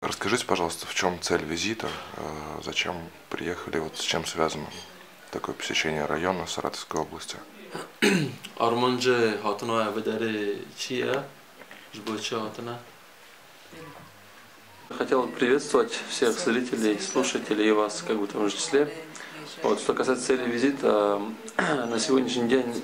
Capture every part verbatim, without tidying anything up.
Расскажите, пожалуйста, в чем цель визита, зачем приехали, вот с чем связано такое посещение района Саратовской области? Арманже хатуна аведаре чия, жбоча хатуна. Хотел бы приветствовать всех зрителей, слушателей и вас, как бы в том же числе. Вот, что касается цели визита, на сегодняшний день,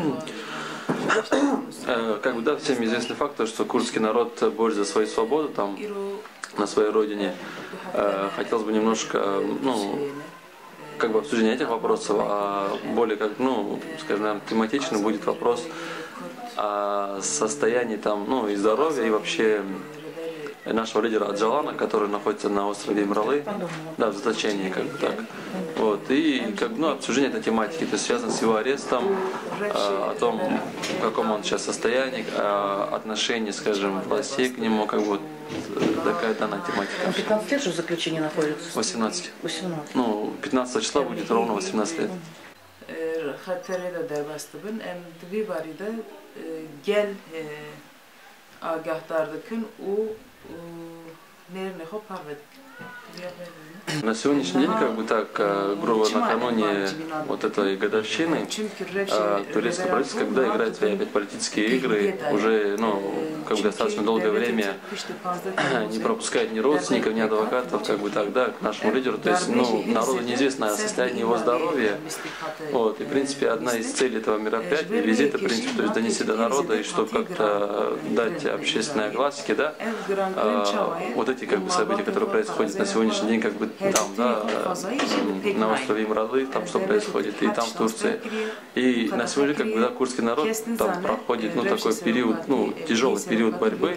как бы, да, всем известный факт, что курдский народ борется за свою свободу там, на своей родине. Хотелось бы немножко, ну, как бы обсуждение этих вопросов, а более как, ну, скажем, тематично будет вопрос о состоянии там, ну, и здоровья, и вообще нашего лидера Аджалана, который находится на острове Имралы, да, в заточении, как бы так. Вот, и как бы, ну, обсуждение этой тематики, то есть связано с его арестом, о том, в каком он сейчас состоянии, отношении, скажем, властей к нему, как бы вот такая данная тематика. Он пятнадцать лет же в заключении находится? восемнадцать. восемнадцать. Ну, пятнадцатого числа будет ровно восемнадцать лет. На сегодняшний день, как бы так, грубо накануне вот этой годовщины, турецкое правительство, когда играет свои опять политические игры, уже, ну, как бы достаточно долгое время не пропускает ни родственников, ни адвокатов, как бы так, да, к нашему лидеру. То есть, ну, народу неизвестно состояние его здоровья. Вот, и, в принципе, одна из целей этого мероприятия, визита, в принципе, то есть донести до народа, и чтобы как-то дать общественной огласке, да, вот эти, как бы, события, которые происходят на сегодняшний день, как бы там, да, на острове Имралы, там что происходит, и там в Турции. И на сегодня, как бы, да, курдский народ там проходит, ну, такой период, ну, тяжелый период борьбы.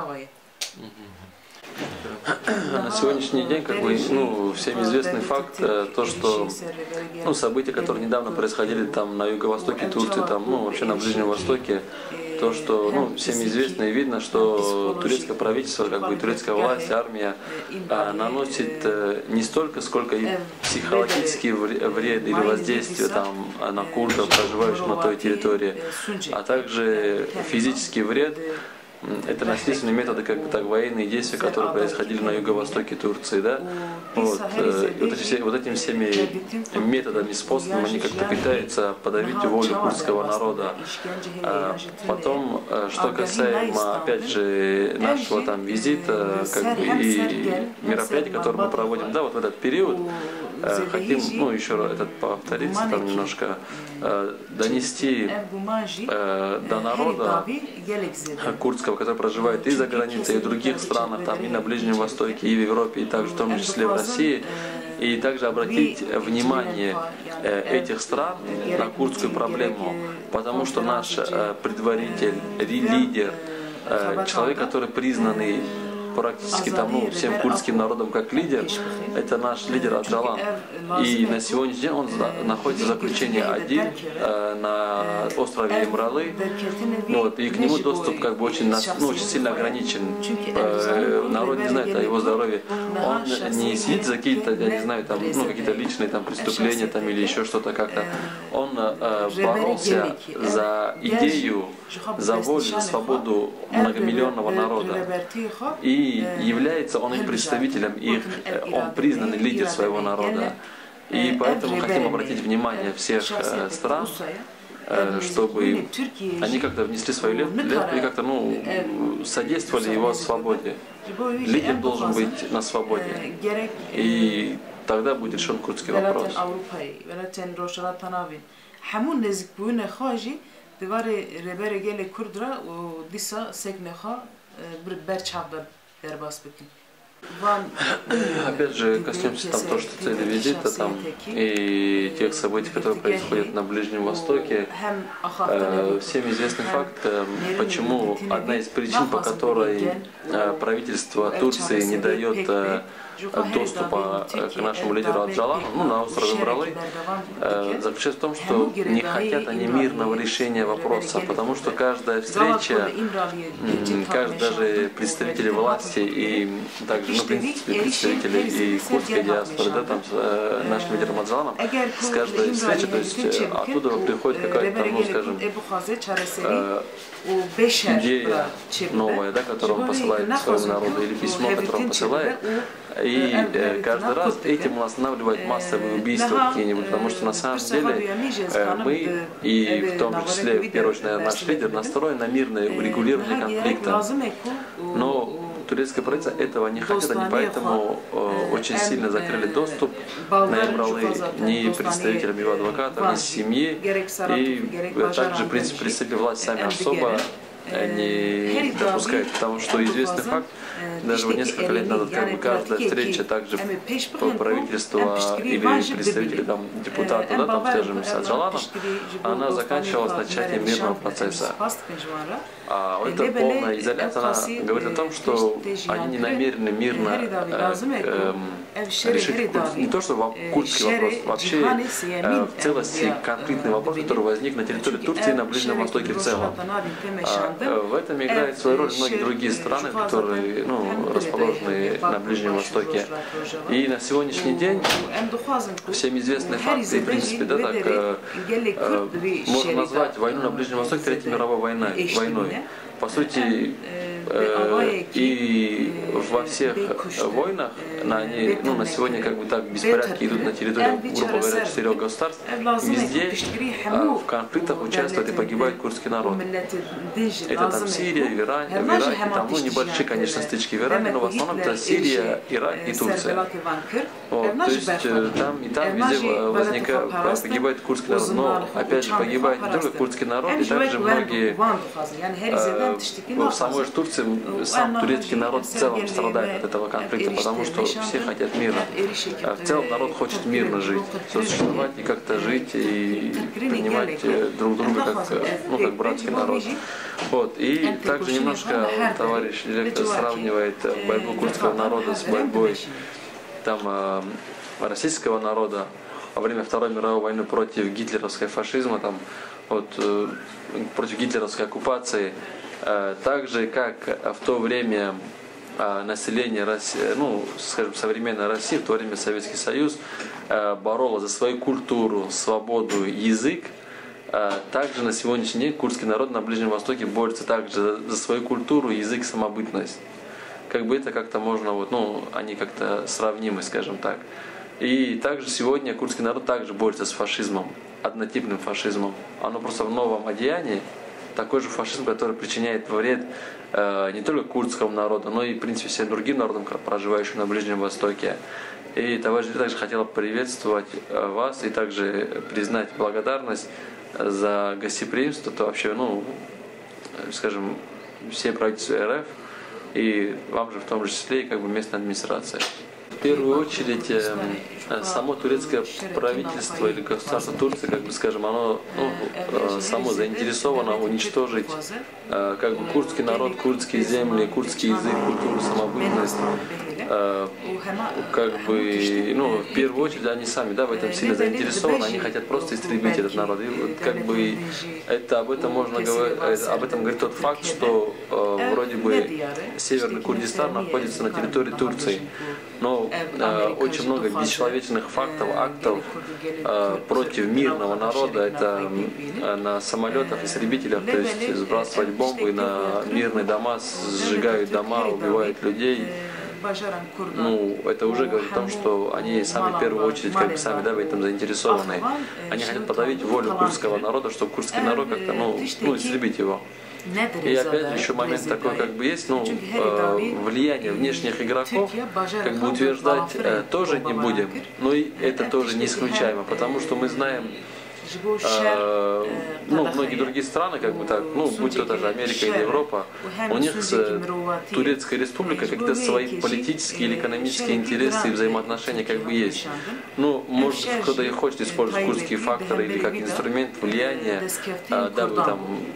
На сегодняшний день, как бы, ну, всем известный факт, то, что, ну, события, которые недавно происходили там на юго-востоке Турции, там, ну, вообще на Ближнем Востоке, то, что, ну, всем известно и видно, что турецкое правительство, как бы турецкая власть, армия а, наносит а, не столько, сколько и психологический вред или воздействие там на курдов, проживающих на той территории, а также физический вред. Это насильственные методы, как бы так, военные действия, которые происходили на юго-востоке Турции, да. Вот, э, вот, эти, вот этими всеми методами, способами они как-то пытаются подавить волю курдского народа. А потом, что касаемо, опять же, нашего там визита, как бы, и мероприятий, которые мы проводим, да, вот в этот период, э, хотим, ну, еще раз этот повториться, там немножко э, донести э, до народа курдского, который проживает и за границей, и в других странах, там, и на Ближнем Востоке, и в Европе, и также в том числе в России, и также обратить внимание этих стран на курдскую проблему, потому что наш предваритель, лидер, человек, который признанный практически там, ну, всем курдским народом как лидер, это наш лидер Аджалан. И на сегодняшний день он находится в заключении один э, на острове Имралы. Вот, и к нему доступ как бы очень, ну, очень сильно ограничен. Э, народ не знает о его здоровье. Он не сидит за какие-то, я не знаю, там, ну, какие-то личные там преступления там, или еще что-то как-то. Он э, боролся за идею, за волю, за свободу многомиллионного народа. И является он их представителем, их, он признанный лидер своего народа. И поэтому хотим обратить внимание всех стран, чтобы они как-то внесли свою лепту и как-то, ну, содействовали его свободе. Лидер должен быть на свободе. И тогда будет решен курдский вопрос. Опять же, коснемся там то, что цели визита там и тех событий, которые происходят на Ближнем Востоке. Э, всем известный факт, э, почему одна из причин, по которой э, правительство Турции не дает э, доступа к нашему лидеру Аджалану, ну, на острове Имралы, э, заключается в том, что не хотят они мирного решения вопроса, потому что каждая встреча, каждый даже представители власти и также ну, в принципе, представители и курдской диаспоры, да, там, с э, нашим лидером Аджаланом, с каждой встречи, то есть э, оттуда приходит какая-то, ну, скажем, э, идея новая, да, которую он посылает своему народу, или письмо, которое он посылает, и э, каждый раз этим он останавливает массовые убийства какие-нибудь, потому что на самом деле э, мы, и в том числе, в первую очередь, наверное, наш лидер, настроен на мирное урегулирование конфликта. Но турецкое правительство этого не хотят, они поэтому э, очень сильно закрыли доступ на Эмралы ни представителям его адвокатов, ни семьи, и также, в принципе, представители власти сами особо не допускают, потому что известный факт, даже вот несколько лет назад, как бы каждая встреча также правительства или представители там, депутата, да, там, скажем, с Аджаланом, она заканчивалась начатием мирного процесса. А эта полная изоляция, она говорит о том, что они не намерены мирно э, э, решить не то, что курдский вопрос, вообще э, в целости конфликтный вопрос, который возник на территории Турции и на Ближнем Востоке в целом. А, э, в этом играет свою роль многие другие страны, которые, ну, расположены на Ближнем Востоке. И на сегодняшний день всем известный факт, и в принципе, да, так, э, э, можно назвать войну на Ближнем Востоке Третьей мировой войной. войной. По сути, э, и во всех войнах, на, они, ну, на сегодня как бы так беспорядки идут на территории, грубо говоря, четырех государств, везде э, в конфликтах участвует и погибает курдский народ. Это там Сирия, в Иране, в Ираке, там, ну, небольшие, конечно, стычки в Иране, но в основном это Сирия, Ирак и Турция. Вот, то есть там и там везде возникает, погибает курдский народ, но опять же погибает не только курдский народ, и также многие э, в самой же Турции, сам турецкий народ в целом страдает от этого конфликта, потому что все хотят мира. А в целом народ хочет мирно жить, сосуществовать и как-то жить и принимать друг друга как, ну, как братский народ. Вот. И также немножко товарищ директор сравнивает борьбу курдского народа с борьбой там, э, российского народа во время Второй мировой войны против гитлеровской фашизма, там, вот, э, против гитлеровской оккупации, э, так же как в то время э, население России, ну, скажем, современной России, в то время Советский Союз э, бороло за свою культуру, свободу, язык. э, также на сегодняшний день курдский народ на Ближнем Востоке борется также за, за свою культуру, язык, самобытность. Как бы это как-то можно, вот, ну, они как-то сравнимы, скажем так. И также сегодня курдский народ также борется с фашизмом, однотипным фашизмом. Оно просто в новом одеянии, такой же фашизм, который причиняет вред э, не только курдскому народу, но и, в принципе, всем другим народам, проживающим на Ближнем Востоке. И товарищ также хотел приветствовать вас и также признать благодарность за гостеприимство, то вообще, ну, скажем, всем правительству РФ, и вам же в том же числе и как бы местная администрация. В первую очередь само турецкое правительство или государство Турции, как бы скажем, оно, ну, само заинтересовано уничтожить как бы курдский народ, курдские земли, курдский язык, культуру, самобытность. Как бы, ну, в первую очередь они сами, да, в этом сильно заинтересованы, они хотят просто истребить этот народ. И вот, как бы это об этом можно говорить, об этом говорит тот факт, что э, вроде бы Северный Курдистан находится на территории Турции, но э, очень много бесчеловечных фактов, актов э, против мирного народа. Это э, на самолетах, истребителях, то есть сбрасывать бомбы на мирные дома, сжигают дома, убивают людей. Ну, это уже говорит о том, что они сами в первую очередь, как бы сами, да, в этом заинтересованы. Они хотят подавить волю курдского народа, чтобы курдский народ как-то, ну, ну, истребить его. И опять же еще момент такой, как бы есть, ну, э, влияние внешних игроков, как бы утверждать э, тоже не будем, но и это тоже не исключаемо, потому что мы знаем, э, ну, многие другие страны, как бы так, ну, будь то даже Америка или Европа, у них с Турецкой Республикой какие-то свои политические или экономические интересы и взаимоотношения как бы есть. Ну, может, кто-то и хочет использовать курдские факторы или как инструмент влияния, э, дабы там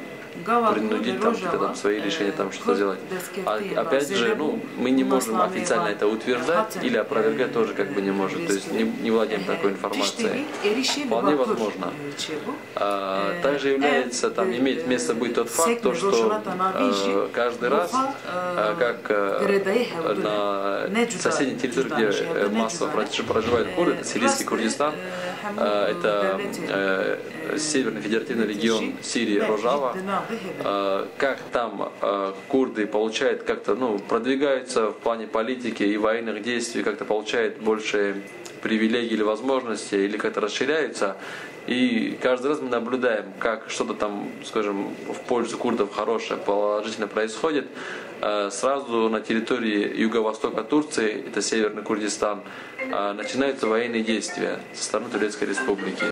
принудить там какие-то там свои решения там что-то сделать. А опять же, ну, мы не можем официально это утверждать или опровергать тоже как бы не может, то есть не, не владеем такой информацией. Вполне возможно. А, также является, там имеет место быть тот факт, то, что э, каждый раз, э, как э, на соседней территории, где массово проживают курды, это сирийский Курдистан, э, это э, Северный федеративный регион Сирии, Рожава, э, как там э, курды получают как-то, ну, продвигаются в плане политики и военных действий, как-то получают больше привилегий или возможностей, или как-то расширяются. И каждый раз мы наблюдаем, как что-то там, скажем, в пользу курдов хорошее, положительно происходит. Сразу на территории юго-востока Турции, это Северный Курдистан, начинаются военные действия со стороны Турецкой Республики.